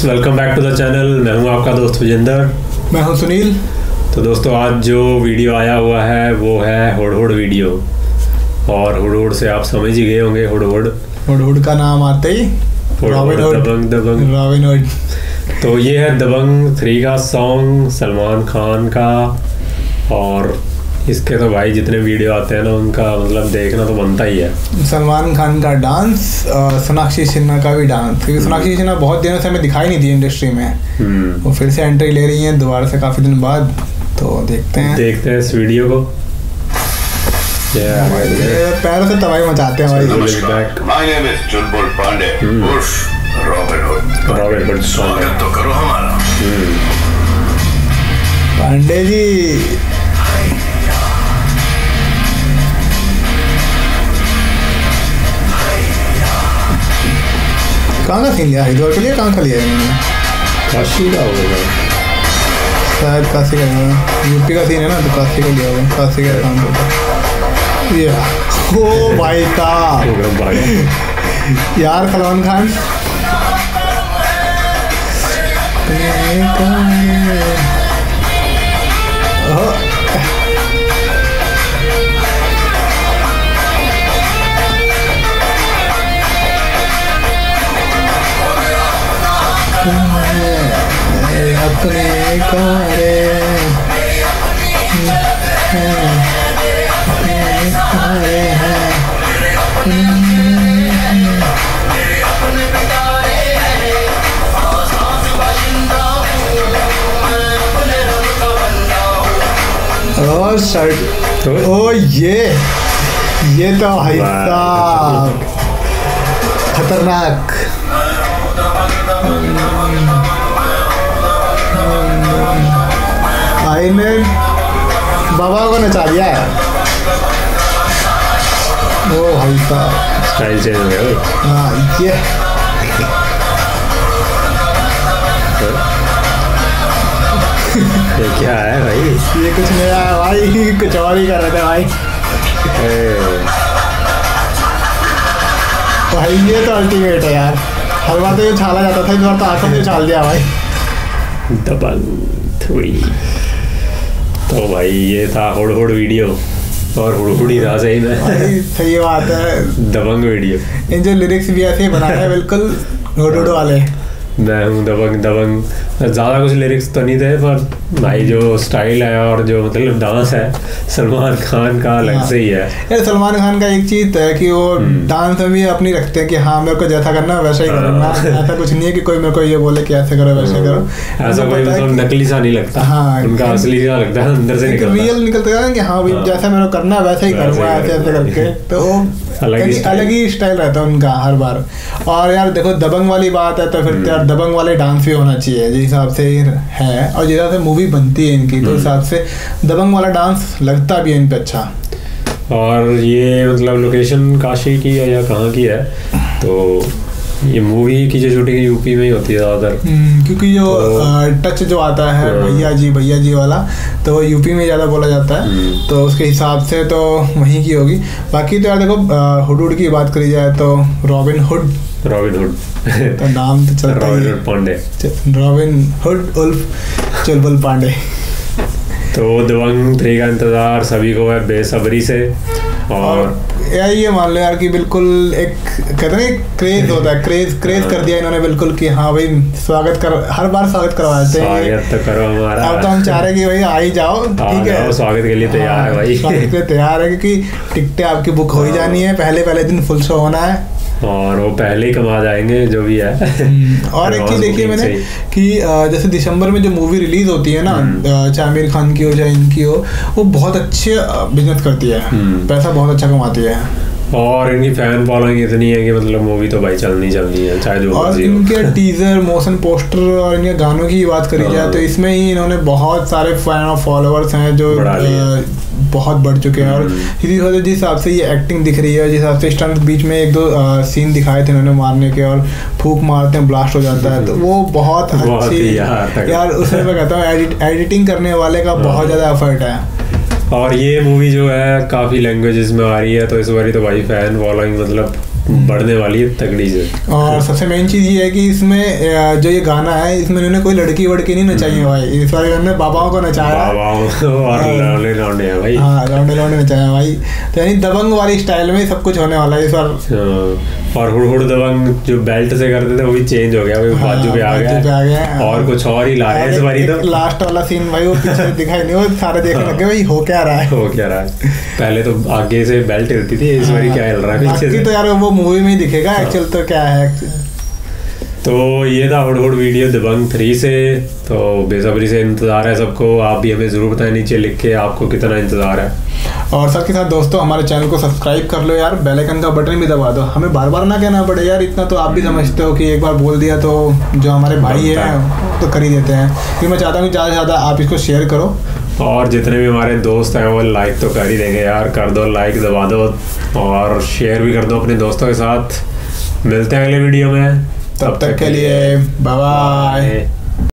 Friends, welcome back to the channel. मैं हूं आपका दोस्त विजेंदर। मैं हूं सुनील। तो दोस्तों, आज जो वीडियो आया हुआ है वो है हुड हुड वीडियो। और हुड हुड से आप समझ ही गए होंगे। हुड हुड का नाम आते ही दबंग। तो ये है दबंग 3 का सॉन्ग सलमान खान का। और इसके तो भाई जितने वीडियो आते हैं ना, उनका मतलब देखना तो बनता ही है। सलमान खान का डांस, सोनाक्षी सिन्हा का भी डांस, क्योंकि सोनाक्षी सिन्हा बहुत दिनों से हमें दिखाई नहीं दी इंडस्ट्री में। वो फिर से एंट्री ले रही हैं दोबारा से काफ़ी दिन बाद। तो देखते हैं इस वीडियो को। पैरों से तबाही मचाते हैं भाई। स्वागत तो करो हमारा। पांडे जी, कहाँ का सीन लिया? हरिद्वार के लिए कहाँ का लिया है इन्होंने? काशी का होगा शायद, काशी का यूपी का सीन है ना, तो काशी का लिया होगा। काशी का काम होगा ये। ओ भाई साहब यार, सलमान खान अपने और शर्ट। ओ ये तो भाई साहब खतरनाक। भाई ने बाबा को नचा दिया है। ओ भाई साहब, स्टाइल चेंज हो गया। हाँ ये क्या है भाई? ये कुछ नया है भाई, कुछ और ही कर रहे थे भाई। भाई ये तो अल्टीमेट है यार। हर बार तो ये छाला जाता था, इस बार तो आंखों में छाल दिया भाई। दबंग 3। तो भाई ये था हुड हुड वीडियो। और हुड हुड ही था सही में। सही बात है, दबंग वीडियो। इन जो लिरिक्स भी ऐसे बनाए हैं बिल्कुल हुड हुड वाले। मैं हूँ दबंग। ज़्यादा कुछ लिरिक्स तो नहीं थे, पर भाई जो स्टाइल है और जो मतलब डांस है सलमान खान का अलग से ही है यार। सलमान खान का एक चीज़ है कि वो डांस में भी अपनी रखते हैं कि हाँ मेरे को जैसा करना है वैसा ही करना। ऐसा कुछ नहीं है कि कोई मेरे को ये बोले कि ऐसे करो वैसे करो। ऐसा कोई मतलब नकली सा नहीं लगता। हाँ, उनका असली सा लगता है, अंदर से निकलता है, रियल निकलता है कि हाँ भाई जैसा मेरे को करना है वैसा ही करूँगा, ऐसे ऐसे करके। तो वो अलग ही स्टाइल रहता है उनका हर बार। और यार देखो, दबंग वाली बात है तो फिर यार दबंग वाले डांस भी होना चाहिए जिस हिसाब से है और जिस हिसाब से मूवी बनती है इनकी, तो हिसाब से दबंग वाला डांस लगता भी है इन पे अच्छा। और ये मतलब लोकेशन काशी की है या कहाँ की है? तो ये मूवी की जो शूटिंग यूपी में ही होती है ज़्यादातर, क्योंकि जो टच जो आता है भैया जी वाला, तो वो यूपी में ज़्यादा बोला जाता है। तो उसके हिसाब से तो वहीं की होगी। बाकी तो यार देखो, हुड हुड की बात करी जाए तो रॉबिन हुड तो नाम तो चलता है। Robin Hood Pandey, Robin Hood उल्फ चुलबुल पांडे। तो दबंग 3 का इंतज़ार सभी को है बेसब्री से। और यार ये मान लो यार कि बिल्कुल एक कहते हैं क्रेज होता है, क्रेज कर दिया इन्होंने बिल्कुल कि हाँ भाई स्वागत कर, हर बार स्वागत करवाते हैं। स्वागत तो करो हमारा। अब तो हम चाह रहे हैं कि भाई आ ही जाओ, ठीक है, स्वागत के लिए तैयार है भाई। स्वागत के लिए तैयार है, क्योंकि टिकटें आपकी बुक हो ही जानी है। पहले दिन फुल शो होना है और वो पहले ही कमा जाएंगे जो भी है। और एक चीज़ देखी मैंने कि जैसे दिसंबर में जो मूवी रिलीज होती है ना, चाहे आमिर खान की हो चाहे इनकी हो, वो बहुत अच्छे बिजनेस करती है, पैसा बहुत अच्छा कमाती है। और इनकी फैन फॉलोइंग इतनी है कि मतलब मूवी तो भाई चलनी है चाहे जो। और इनके टीजर, मोशन पोस्टर और इनके गानों की बात करी जाए तो इसमें ही इन्होंने बहुत सारे फैन और फॉलोअर्स हैं जो बहुत बढ़ चुके हैं। और इसी वजह जिस हिसाब से ये एक्टिंग दिख रही है, जिस हिसाब से स्टंट बीच में 1-2 सीन दिखाए थे इन्होंने मारने के, और फूंक मारते हैं ब्लास्ट हो जाता है, तो वो बहुत अच्छी यार। उसमें मैं कहता हूँ एडिटिंग करने वाले का बहुत ज़्यादा एफर्ट है। और ये मूवी जो है काफ़ी लैंग्वेजेस में आ रही है, तो इस बारी तो भाई फैन फॉलोइंग मतलब बढ़ने वाली है तगड़ी से। और सबसे मेन चीज़ ये है कि इसमें जो ये गाना है इसमें इन्होंने कोई लड़की वड़की नहीं नचाई है भाई, इस बार इन्होंने बाबाओं को नचाया, बाबाओं और लौंडे लौंडे हैं भाई। हाँ लौंडे लौंडे नचाया भाई, तो यानी दबंग वाली स्टाइल में सब कुछ होने वाला है इस बार। और हुड हुड दबंग जो बेल्ट से करते थे वो भी चेंज हो गया, वो बाजू पे आ गया और कुछ और ही ला रहे हैं इस बारी। तो लास्ट वाला सीन भाई वो पीछे दिखाई नहीं, वो सारे देखने लगे भाई हो क्या रहा है। पहले तो आगे से बेल्ट हिलती थी, इस बारी क्या हिल रहा है पीछे से। तो यार वो मूवी में ही दिखेगा एक्चुअल तो क्या है। तो ये था हुड हुड वीडियो दबंग 3 से। तो बेसब्री से इंतज़ार है सबको, आप भी हमें ज़रूर बताएं नीचे लिख के आपको कितना इंतज़ार है। और साथ के साथ दोस्तों हमारे चैनल को सब्सक्राइब कर लो यार, बेल आइकन का बटन भी दबा दो, हमें बार बार ना कहना पड़े यार, इतना तो आप भी समझते हो कि एक बार बोल दिया तो जो हमारे भाई हैं तो कर ही देते हैं। फिर मैं चाहता हूँ कि ज़्यादा से ज़्यादा आप इसको शेयर करो, और जितने भी हमारे दोस्त हैं वो लाइक तो कर ही देंगे यार, कर दो लाइक, दबा दो और शेयर भी कर दो अपने दोस्तों के साथ। मिलते हैं अगले वीडियो में, तब तक के लिए बाय बाय।